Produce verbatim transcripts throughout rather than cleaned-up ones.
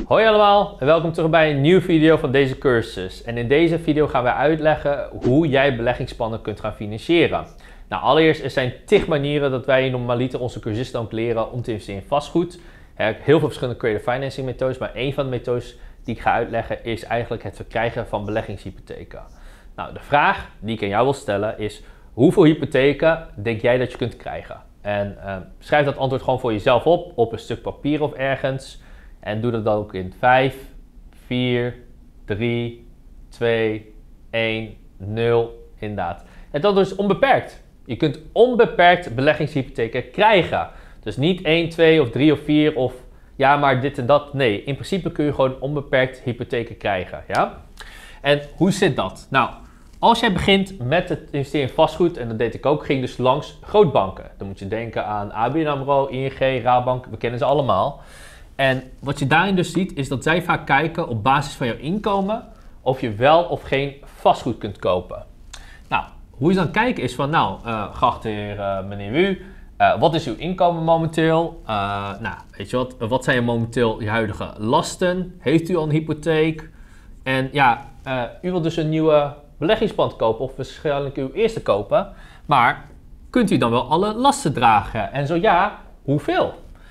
Hoi allemaal en welkom terug bij een nieuwe video van deze cursus. En in deze video gaan we uitleggen hoe jij beleggingsplannen kunt gaan financieren. Nou, allereerst, er zijn tig manieren dat wij normaliter onze cursisten ook leren om te investeren in vastgoed. Er zijn heel veel verschillende creative financing methodes, maar een van de methodes die ik ga uitleggen is eigenlijk het verkrijgen van beleggingshypotheken. Nou, de vraag die ik aan jou wil stellen is: hoeveel hypotheken denk jij dat je kunt krijgen? En uh, schrijf dat antwoord gewoon voor jezelf op, op een stuk papier of ergens. En doe dat dan ook in vijf, vier, drie, twee, één, nul, inderdaad. En dat is onbeperkt. Je kunt onbeperkt beleggingshypotheken krijgen. Dus niet één, twee of drie of vier of ja, maar dit en dat. Nee, in principe kun je gewoon onbeperkt hypotheken krijgen. Ja? En hoe zit dat? Nou, als jij begint met het investeren in vastgoed, en dat deed ik ook, ging dus langs grootbanken. Dan moet je denken aan A B N AMRO, I N G, Rabobank, we kennen ze allemaal. En wat je daarin dus ziet, is dat zij vaak kijken op basis van jouw inkomen of je wel of geen vastgoed kunt kopen. Nou, hoe je dan kijken is van, nou, uh, geachte heer, uh, meneer U, uh, wat is uw inkomen momenteel? Uh, nou, weet je wat, wat zijn momenteel je huidige lasten? Heeft u al een hypotheek? En ja, uh, u wilt dus een nieuwe beleggingsplan kopen of waarschijnlijk uw eerste kopen. Maar kunt u dan wel alle lasten dragen? En zo ja, hoeveel?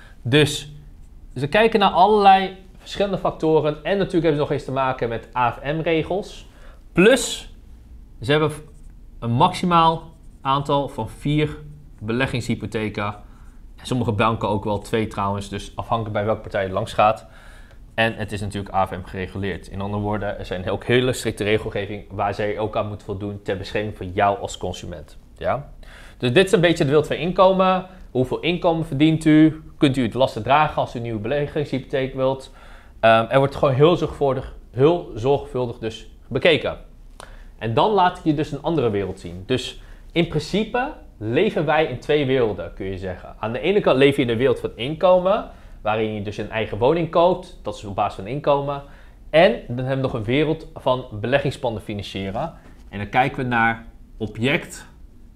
Dus ze kijken naar allerlei verschillende factoren en natuurlijk hebben ze nog eens te maken met A F M-regels. Plus, ze hebben een maximaal aantal van vier beleggingshypotheken. En sommige banken ook wel twee trouwens, dus afhankelijk bij welke partij je langs gaat. En het is natuurlijk A F M gereguleerd. In andere woorden, er zijn ook hele strikte regelgeving waar zij ook aan moeten voldoen ter bescherming van jou als consument. Ja? Dus dit is een beetje de wereld van inkomen. Hoeveel inkomen verdient u? Kunt u het lasten dragen als u een nieuwe beleggingshypotheek wilt? Um, er wordt gewoon heel zorgvuldig, heel zorgvuldig dus bekeken. En dan laat ik je dus een andere wereld zien. Dus in principe leven wij in twee werelden, kun je zeggen. Aan de ene kant leef je in de wereld van inkomen, waarin je dus een eigen woning koopt. Dat is op basis van inkomen. En dan hebben we nog een wereld van beleggingsplannen financieren. En dan kijken we naar object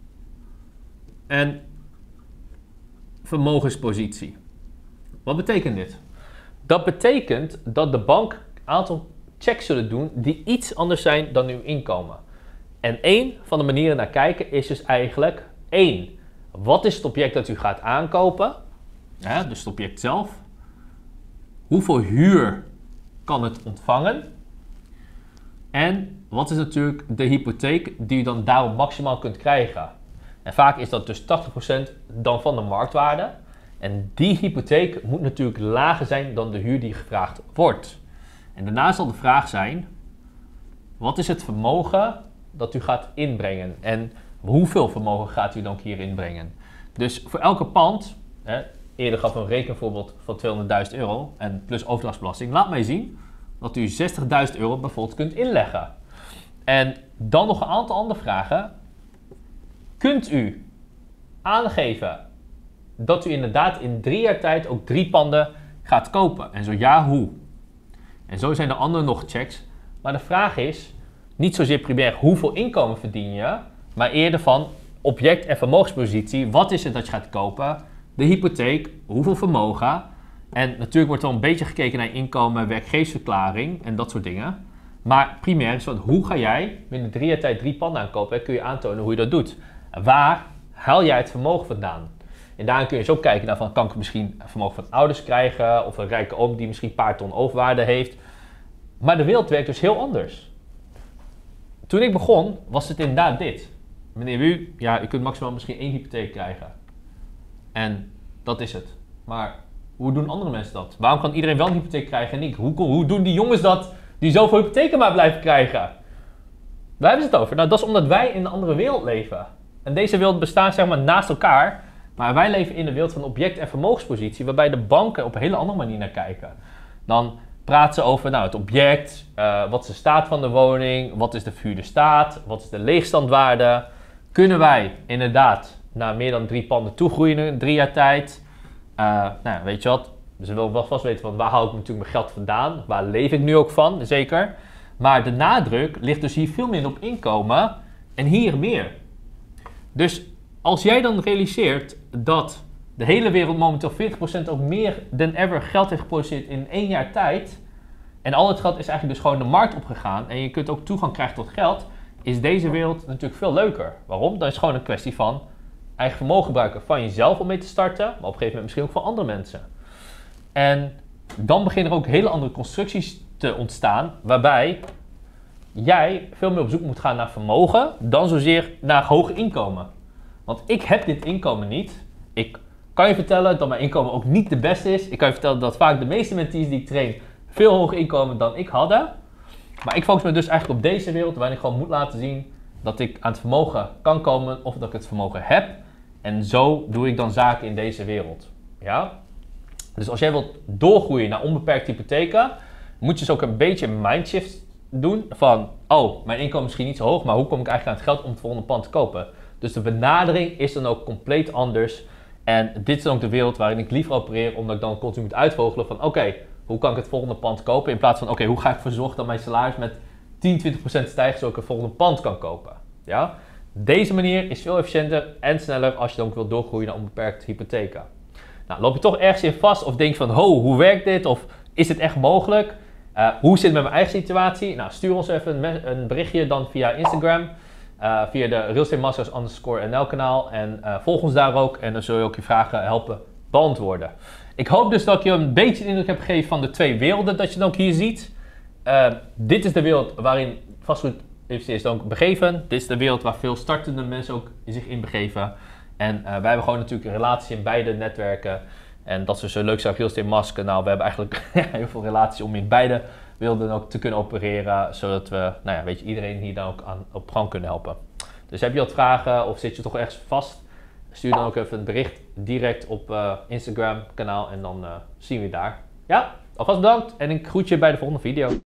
en vermogenspositie. Wat betekent dit? Dat betekent dat de bank een aantal checks zullen doen die iets anders zijn dan uw inkomen. En één van de manieren naar kijken is dus eigenlijk één. Wat is het object dat u gaat aankopen? Ja, dus het object zelf. Hoeveel huur kan het ontvangen? En wat is natuurlijk de hypotheek die u dan daarop maximaal kunt krijgen? En vaak is dat dus tachtig procent dan van de marktwaarde. En die hypotheek moet natuurlijk lager zijn dan de huur die gevraagd wordt. En daarna zal de vraag zijn: wat is het vermogen dat u gaat inbrengen? En hoeveel vermogen gaat u dan hier inbrengen? Dus voor elke pand, hè, eerder gaf een rekenvoorbeeld van tweehonderdduizend euro en plus overdrachtsbelasting. Laat mij zien dat u zestigduizend euro bijvoorbeeld kunt inleggen. En dan nog een aantal andere vragen. Kunt u aangeven dat u inderdaad in drie jaar tijd ook drie panden gaat kopen? En zo ja, hoe? En zo zijn er andere nog checks. Maar de vraag is niet zozeer primair hoeveel inkomen verdien je, maar eerder van object- en vermogenspositie. Wat is het dat je gaat kopen? De hypotheek, hoeveel vermogen? En natuurlijk wordt er een beetje gekeken naar inkomen, werkgeversverklaring en dat soort dingen. Maar primair is van hoe ga jij binnen drie jaar tijd drie panden aankopen? En kun je aantonen hoe je dat doet? Waar haal jij het vermogen vandaan? En daarin kun je dus ook kijken naar van, kan ik misschien vermogen van ouders krijgen of een rijke oom die misschien een paar ton overwaarde heeft. Maar de wereld werkt dus heel anders. Toen ik begon was het inderdaad dit. Meneer U, ja, u kunt maximaal misschien één hypotheek krijgen. En dat is het. Maar hoe doen andere mensen dat? Waarom kan iedereen wel een hypotheek krijgen en ik? Hoe, hoe doen die jongens dat die zoveel hypotheken maar blijven krijgen? Waar hebben ze het over? Nou, dat is omdat wij in een andere wereld leven. En deze wereld bestaat zeg maar naast elkaar. Maar wij leven in de wereld van object- en vermogenspositie, waarbij de banken op een hele andere manier naar kijken. Dan praten ze over nou, het object, uh, wat is de staat van de woning, wat is de verhuurde staat, wat is de leegstandwaarde. Kunnen wij inderdaad naar meer dan drie panden toegroeien in drie jaar tijd? Uh, nou, weet je wat? Ze willen wel vast weten van waar haal ik natuurlijk mijn geld vandaan? Waar leef ik nu ook van? Zeker. Maar de nadruk ligt dus hier veel minder op inkomen en hier meer. Dus als jij dan realiseert dat de hele wereld momenteel veertig procent ook meer dan ever geld heeft geproduceerd in één jaar tijd, en al het geld is eigenlijk dus gewoon de markt opgegaan en je kunt ook toegang krijgen tot geld, is deze wereld natuurlijk veel leuker. Waarom? Dat is gewoon een kwestie van eigen vermogen gebruiken van jezelf om mee te starten, maar op een gegeven moment misschien ook van andere mensen. En dan beginnen er ook hele andere constructies te ontstaan, waarbij jij veel meer op zoek moet gaan naar vermogen, dan zozeer naar hoog inkomen. Want ik heb dit inkomen niet. Ik kan je vertellen dat mijn inkomen ook niet de beste is. Ik kan je vertellen dat vaak de meeste mentees die ik train veel hoger inkomen dan ik hadden. Maar ik focus me dus eigenlijk op deze wereld, waarin ik gewoon moet laten zien dat ik aan het vermogen kan komen of dat ik het vermogen heb. En zo doe ik dan zaken in deze wereld. Ja? Dus als jij wilt doorgroeien naar onbeperkte hypotheken, moet je dus ook een beetje een mindshift doen van, oh, mijn inkomen is misschien niet zo hoog, maar hoe kom ik eigenlijk aan het geld om het volgende pand te kopen? Dus de benadering is dan ook compleet anders. En dit is dan ook de wereld waarin ik liever opereer, omdat ik dan continu moet uitvogelen van, oké, okay, hoe kan ik het volgende pand kopen? In plaats van, oké, okay, hoe ga ik ervoor zorgen dat mijn salaris met tien, twintig procent stijgt, zodat ik het volgende pand kan kopen? Ja? Deze manier is veel efficiënter en sneller als je dan ook wilt doorgroeien naar onbeperkte hypotheken. Nou, loop je toch ergens in vast of denk je van, ho, hoe werkt dit? Of is dit echt mogelijk? Uh, hoe zit het met mijn eigen situatie? Nou, stuur ons even een, een berichtje dan via Instagram. Uh, via de Real Estate Masters underscore N L kanaal. En uh, volg ons daar ook. En dan zul je ook je vragen helpen beantwoorden. Ik hoop dus dat ik je een beetje de indruk heb gegeven van de twee werelden dat je dan ook hier ziet. Uh, dit is de wereld waarin vastgoedinvesteerders dan ook begeven. Dit is de wereld waar veel startende mensen ook zich in begeven. En uh, wij hebben gewoon natuurlijk een relatie in beide netwerken. En dat is zo leuk zijn op Real Estate Masters kanaal. We hebben eigenlijk heel veel relaties om in beide werelden ook te kunnen opereren. Zodat we, nou ja, weet je, iedereen hier dan ook aan, op gang kunnen helpen. Dus heb je wat vragen of zit je toch ergens vast? Stuur dan ook even een bericht direct op uh, Instagram kanaal en dan uh, zien we je daar. Ja, alvast bedankt en ik groet je bij de volgende video.